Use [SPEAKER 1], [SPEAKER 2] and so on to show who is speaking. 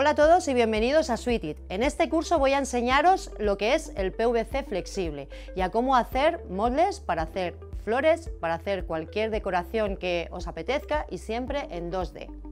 [SPEAKER 1] Hola a todos y bienvenidos a Sweetit. En este curso voy a enseñaros lo que es el PVC flexible y a cómo hacer moldes para hacer flores, para hacer cualquier decoración que os apetezca y siempre en 2D.